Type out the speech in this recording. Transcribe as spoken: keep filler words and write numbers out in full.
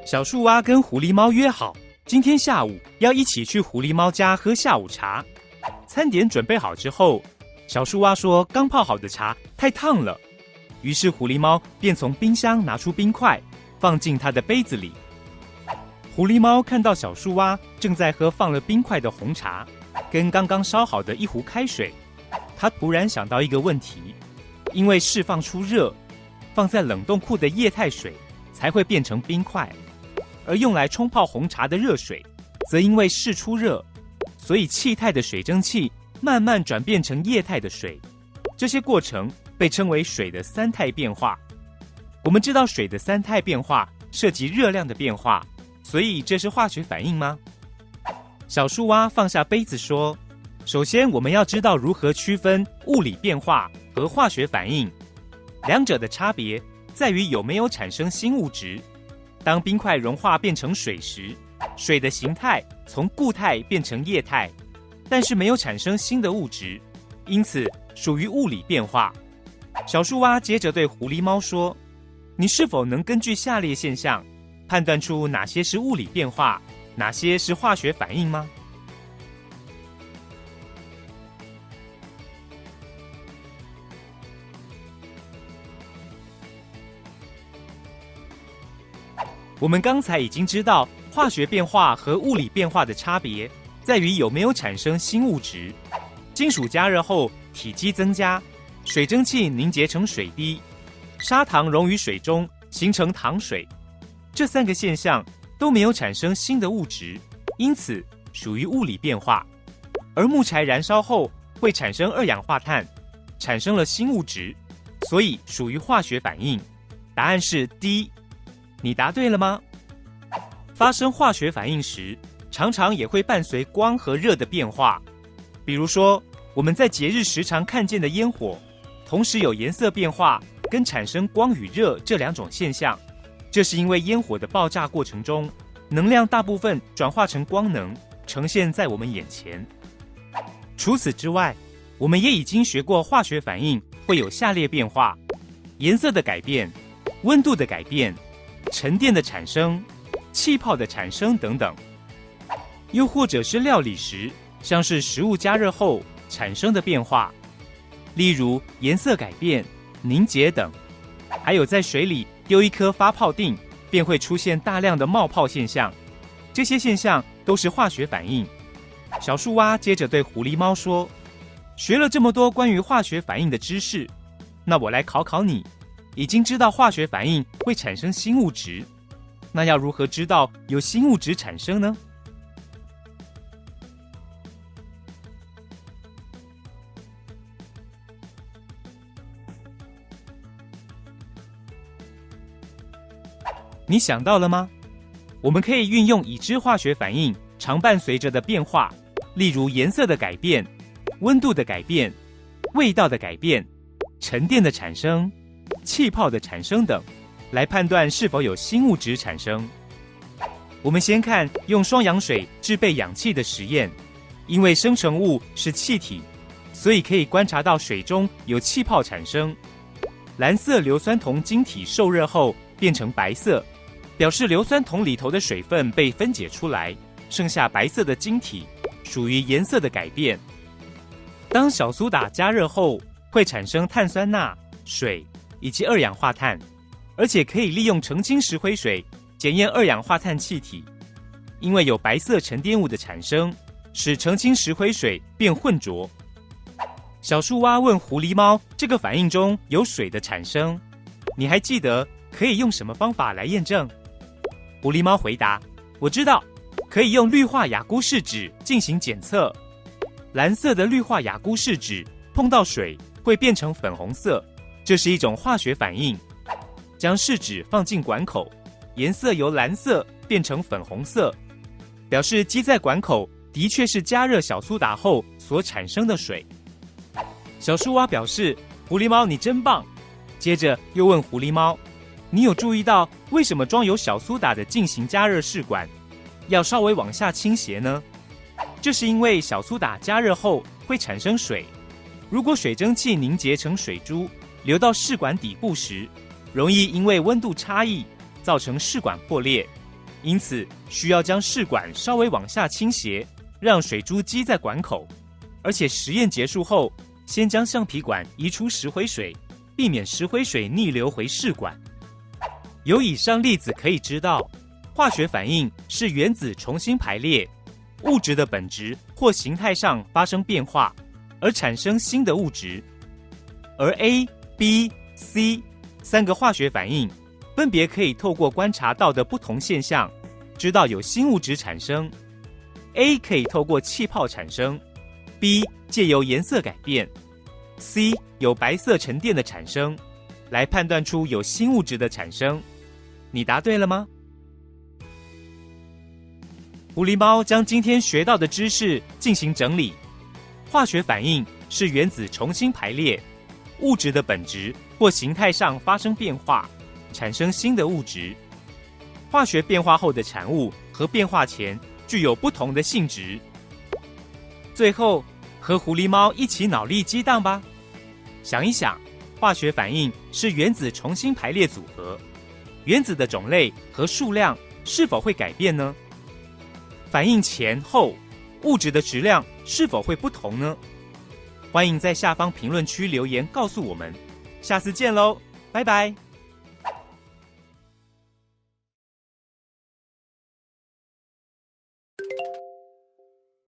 小树蛙跟狐狸猫约好，今天下午要一起去狐狸猫家喝下午茶。餐点准备好之后，小树蛙说刚泡好的茶太烫了，于是狐狸猫便从冰箱拿出冰块，放进它的杯子里。狐狸猫看到小树蛙正在喝放了冰块的红茶，跟刚刚烧好的一壶开水，它突然想到一个问题：因为释放出热，放在冷冻库的液态水才会变成冰块，而用来冲泡红茶的热水，则因为释出热，所以气态的水蒸气慢慢转变成液态的水。这些过程被称为水的三态变化。我们知道水的三态变化涉及热量的变化，所以这是化学反应吗？小树蛙放下杯子说，首先我们要知道如何区分物理变化和化学反应，两者的差别在于有没有产生新物质。当冰块融化变成水时，水的形态从固态变成液态，但是没有产生新的物质，因此属于物理变化。小树蛙接着对狐狸猫说，你是否能根据下列现象判断出哪些是物理变化，哪些是化学反应吗？我们刚才已经知道，化学变化和物理变化的差别在于有没有产生新物质。金属加热后体积增加，水蒸气凝结成水滴，砂糖溶于水中形成糖水。这三个现象都没有产生新的物质，因此属于物理变化。而木柴燃烧后会产生二氧化碳，产生了新物质，所以属于化学反应。答案是 D。你答对了吗？发生化学反应时，常常也会伴随光和热的变化。比如说，我们在节日时常看见的烟火，同时有颜色变化跟产生光与热这两种现象。这是因为烟火的爆炸过程中，能量大部分转化成光能，呈现在我们眼前。除此之外，我们也已经学过化学反应会有下列变化：颜色的改变、温度的改变、沉淀的产生、气泡的产生等等。又或者是料理时，像是食物加热后产生的变化，例如颜色改变、凝结等。还有在水里丢一颗发泡锭，便会出现大量的冒泡现象，这些现象都是化学反应。小树蛙接着对狐狸猫说，学了这么多关于化学反应的知识，那我来考考你，已经知道化学反应会产生新物质，那要如何知道有新物质产生呢？你想到了吗？我们可以运用已知化学反应常伴随着的变化，例如颜色的改变、温度的改变、味道的改变、沉淀的产生、气泡的产生等，来判断是否有新物质产生。我们先看用双氧水制备氧气的实验，因为生成物是气体，所以可以观察到水中有气泡产生。蓝色硫酸铜晶体受热后变成白色，表示硫酸铜里头的水分被分解出来，剩下白色的晶体，属于颜色的改变。当小苏打加热后，会产生碳酸钠、水以及二氧化碳，而且可以利用澄清石灰水检验二氧化碳气体。因为有白色沉淀物的产生，使澄清石灰水变混浊。小树蛙问狐狸猫，这个反应中有水的产生，你还记得可以用什么方法来验证？狐狸猫回答，我知道，可以用氯化亚钴试纸进行检测。蓝色的氯化亚钴试纸碰到水会变成粉红色，这是一种化学反应。将试纸放进管口，颜色由蓝色变成粉红色，表示积在管口的确是加热小苏打后所产生的水。小树蛙表示，狐狸猫你真棒。接着又问狐狸猫，你有注意到为什么装有小苏打的进行加热试管要稍微往下倾斜呢？这是因为小苏打加热后会产生水，如果水蒸气凝结成水珠流到试管底部时，容易因为温度差异造成试管破裂， 因此需要将试管稍微往下倾斜，让水珠积在管口。而且实验结束后，先将橡皮管移出石灰水，避免石灰水逆流回试管。由以上例子可以知道，化学反应是原子重新排列，物质的本质或形态上发生变化，而产生新的物质。而 A、B、C 三个化学反应，分别可以透过观察到的不同现象，知道有新物质产生。A 可以透过气泡产生， B 借由颜色改变， C 有白色沉淀的产生，来判断出有新物质的产生。你答对了吗？狐狸猫将今天学到的知识进行整理。化学反应是原子重新排列，物质的本质或形态上发生变化，产生新的物质。化学变化后的产物和变化前具有不同的性质。最后，和狐狸猫一起脑力激荡吧。想一想，化学反应是原子重新排列组合，原子的种类和数量是否会改变呢？反应前后，物质的质量是否会不同呢？欢迎在下方评论区留言告诉我们。下次见喽，拜拜。